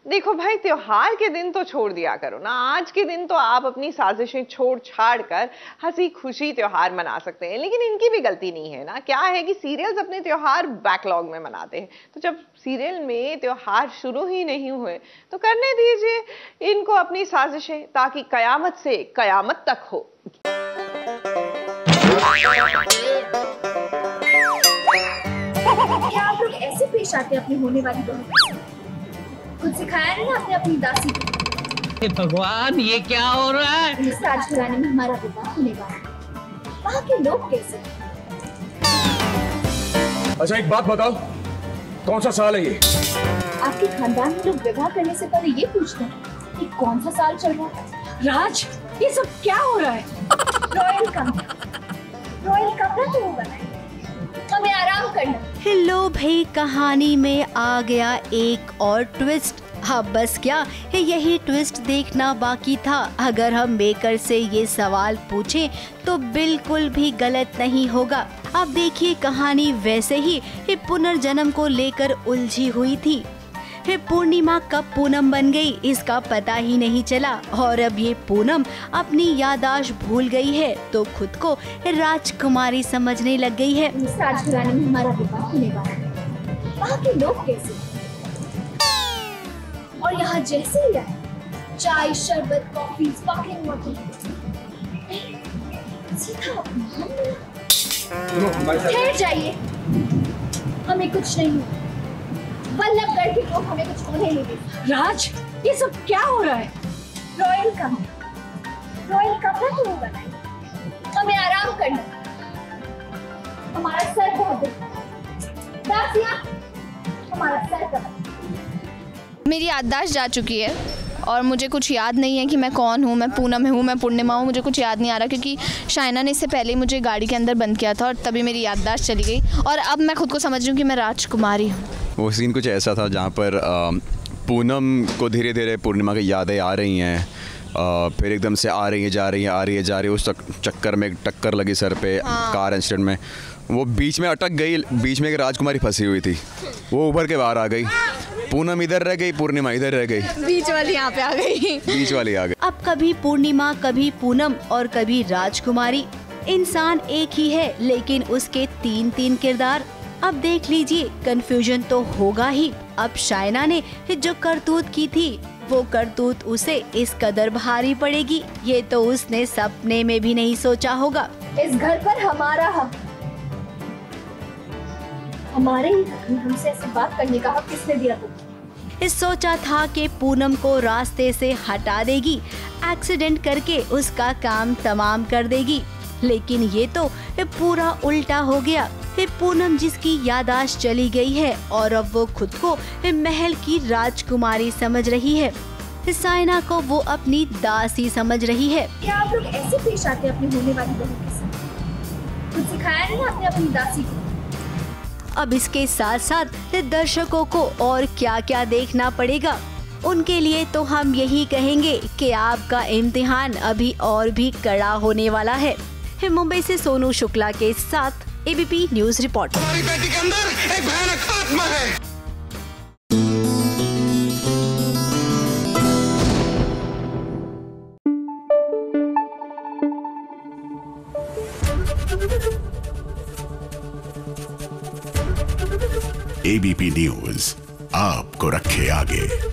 देखो भाई, त्योहार के दिन तो छोड़ दिया करो ना। आज के दिन तो आप अपनी साजिशें छोड़ छाड़ कर हंसी खुशी त्योहार मना सकते हैं, लेकिन इनकी भी गलती नहीं है ना। क्या है कि सीरियल्स अपने त्योहार बैकलॉग में मनाते हैं, तो जब सीरियल में त्योहार शुरू ही नहीं हुए तो करने दीजिए इनको अपनी साजिशें, ताकि कयामत से कयामत तक हो। क्या आप लोग ऐसे पेश आते हैं अपनी होने वाली बहू? कुछ सिखाया नहीं आपने अपनी दासी को? भगवान, ये क्या हो रहा है? इस राजघराने में हमारा विवाह होने वाला है, वहाँ के लोग कैसे? अच्छा एक बात बताओ, कौन सा साल है ये? आपके खानदान में लोग विवाह करने से पहले ये पूछते हैं कि कौन सा साल चल रहा है। राज, ये सब क्या हो रहा है? रॉयल कमरा तो होगा ना, हमें आराम करना। हेलो भाई, कहानी में आ गया एक और ट्विस्ट। हाँ, बस क्या है, यही ट्विस्ट देखना बाकी था। अगर हम मेकर से ये सवाल पूछें तो बिल्कुल भी गलत नहीं होगा। अब देखिए, कहानी वैसे ही पुनर्जन्म को लेकर उलझी हुई थी। पूर्णिमा कब पूनम बन गई इसका पता ही नहीं चला, और अब ये पूनम अपनी याददाश्त भूल गई है तो खुद को राजकुमारी समझने लग गई है। इस राजघराने में हमारा विवाह होने वाला है, वहाँ के लोग कैसे? और यहाँ जैसे ही आए, चाय, शरबत, कॉफी, स्पार्कलिंग वाटर, सीधा ठहर जाइए, हमें कुछ नहीं, वल्लभगढ़ के लोग हमें कुछ होने नहीं देते। राज, ये सब क्या हो रहा है? रॉयल कमरा तो होगा ना, हमें आराम करना। हमारा सर बहुत दासिया, हमारा सर का। मेरी याददाश्त जा चुकी है और मुझे कुछ याद नहीं है कि मैं कौन हूँ, मैं पूनम हूँ, मैं पूर्णिमा हूँ। मुझे कुछ याद नहीं आ रहा, क्योंकि शाइना ने इससे पहले मुझे गाड़ी के अंदर बंद किया था और तभी मेरी याददाश्त चली गई, और अब मैं खुद को समझ रही हूँ कि मैं राजकुमारी हूँ। वो सीन कुछ ऐसा था जहाँ पर पूनम को धीरे धीरे पूर्णिमा की यादें आ रही हैं, फिर एकदम से आ रही है जा रही है उस चक्कर में टक्कर लगी सर पे। हाँ। कार एक्सीडेंट में वो बीच में अटक गई, बीच में एक राजकुमारी फंसी हुई थी, वो उभर के बाहर आ गई। पूनम इधर रह गई, पूर्णिमा इधर रह गई, बीच वाली यहाँ पे आ गई। अब कभी पूर्णिमा, कभी पूनम और कभी राजकुमारी। इंसान एक ही है लेकिन उसके तीन किरदार। अब देख लीजिए, कंफ्यूजन तो होगा ही। अब शाइना ने जो करतूत की थी वो करतूत उसे इस कदर भारी पड़ेगी, ये तो उसने सपने में भी नहीं सोचा होगा। इस घर पर हमारा हक, हमारे ही हक में हमसे ऐसी बात करने का हक किसने दिया तुमको? सोचा था कि पूनम को रास्ते से हटा देगी, एक्सीडेंट करके उसका काम तमाम कर देगी, लेकिन ये तो पूरा उल्टा हो गया। पूनम जिसकी याददाश्त चली गई है और अब वो खुद को महल की राजकुमारी समझ रही है, साइना को वो अपनी दासी समझ रही है। क्या आप लोग ऐसे पेश आते हैं अपनी होने वाली बहू के साथ? कुछ सिखाया नहीं आपने अपनी दासी को? अब इसके साथ साथ दर्शकों को और क्या क्या देखना पड़ेगा, उनके लिए तो हम यही कहेंगे कि आपका इम्तिहान अभी और भी कड़ा होने वाला है। मुंबई से सोनू शुक्ला के साथ एबीपी न्यूज रिपोर्ट। हमारी बेटी के अंदर एक भयानक आत्मा है। एबीपी न्यूज आपको रखे आगे।